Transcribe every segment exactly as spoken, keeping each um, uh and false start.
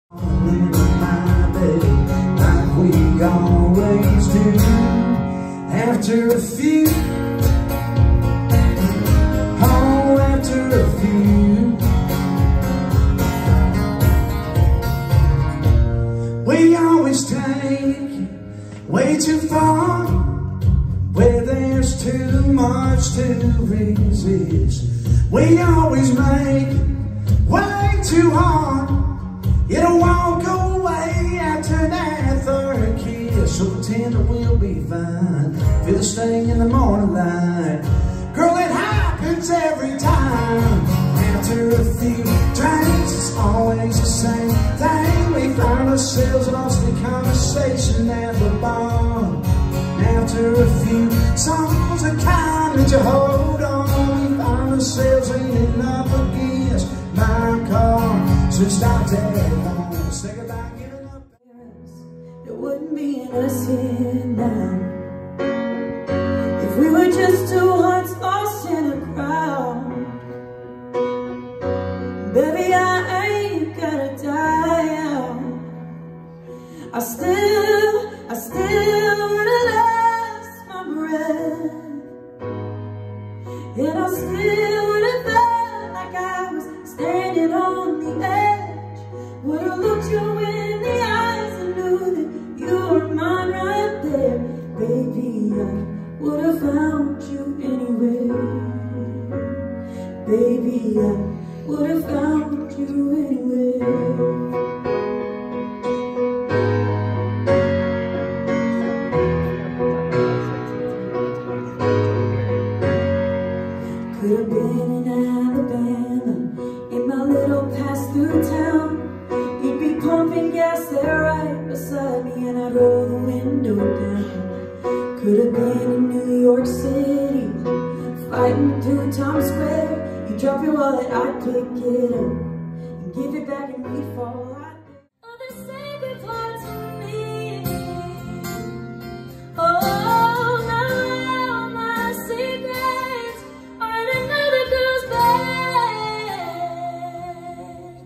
In my bed, like we always do. After a few, oh, after a few, we always take way too far, where there's too much to resist. We always make way too hard. It'll walk away after that third kiss. So pretend that we'll be fine. Feel the sting in the morning light. Girl, it happens every time. After a few drinks, it's always the same thing. We find ourselves lost in conversation at the bar. After a few songs of kind that you hold on, we find ourselves leaning up against my car. So stop tagging on, say goodbye, giving up. There wouldn't be an us here now if we were just two hearts lost in a crowd. Baby, I ain't gonna die out. I still, I still wanna last my breath, and I still would've felt like I was standing on the edge. Would've looked you in the eyes and knew that you were mine right there. Baby, I would've found you anywhere. Baby, I would've found you anywhere. Could've been in Alabama, in my little pass-through town. You'd be pumping gas there right beside me, and I'd roll the window down. Could've been in New York City, fighting through Times Square. You'd drop your wallet, I'd pick it up and give it back, and we'd fall right there. Oh, the sacred parts of me. Oh, now my secrets are in another girl's bed.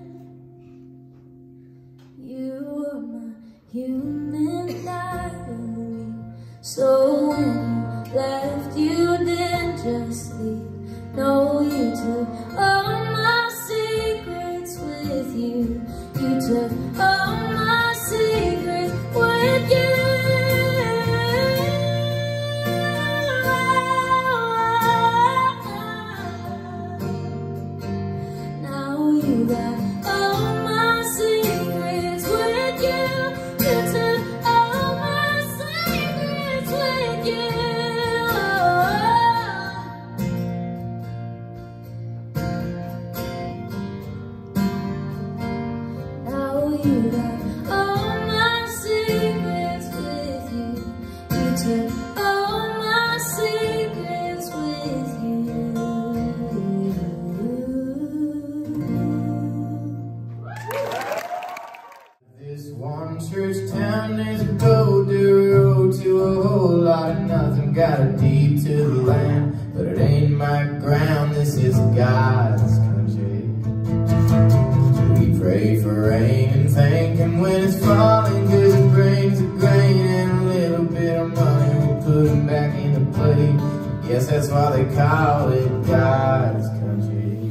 You are my human diary, so when you left, you didn't just leave. No, you took all my secrets with you. You took all my secrets with you. Now you got all my secrets with you. You took all my secrets with you. You got all my secrets with you. You took all my secrets with you. This one church town is a go-do road to a whole lot of nothing. Got a deed to the land, but it ain't my ground. This is God's country. We pray for rain and thank Him when it's falling, 'cause it brings a grain and a little bit of money. We put them back in the plate. Guess that's why they call it God's country.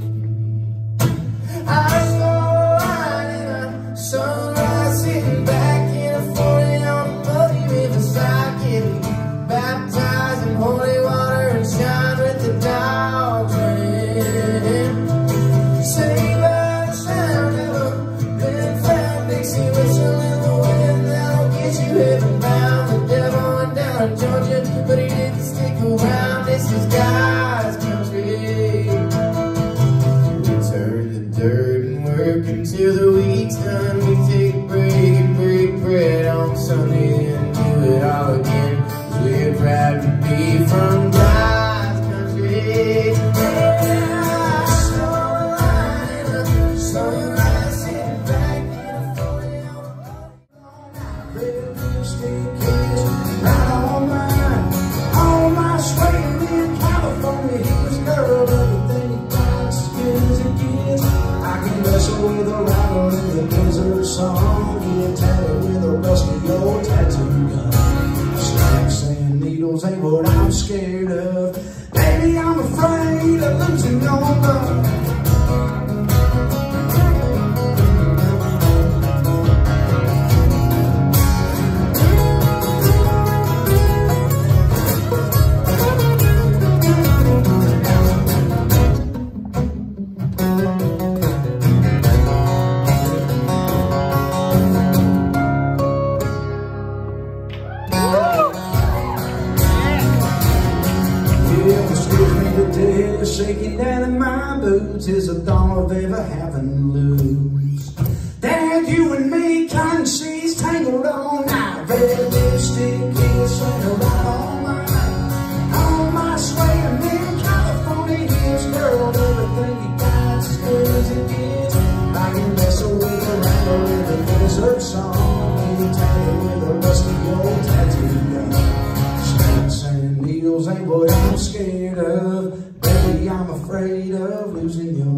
I saw a line in a sunrise, sitting back in a forty on a muddy riverside, getting baptized in holy water and shine with the dogs running. Saved by the sound of a been found, Dixie whistle in the wind, that'll get you heaven bound. The devil went down in Georgia, but he didn't stick around. This is God's country. We turn the dirt and work until the week's done. We take a break and break bread on Sunday and do it all again, 'cause we're proud to be from God's country. Yeah, I saw a line in a sunrise, sitting back in a forty on a boat. Red lipstick kiss, right on mine. On my swing in California, he was girl, everything he got as good as it gets. I can wrestle with a rival in the desert. desert song, get tatted with a rusty old tattoo gun. Snacks and needles ain't what I'm scared of. Baby, I'm afraid of losing your love. Shaking down in my boots is the thought of ever having to lose. Dad, you and me, cotton sheets tangled all night. Red lipstick kiss and a right on mine. On my suede men, California hills, girl, everything you got's as good as it gets. I can wrestle with a rattle with a desert song, get tatted with a rusty old tattoo gun. Snakes and needles ain't what I'm scared of. Baby, I'm afraid of losing you.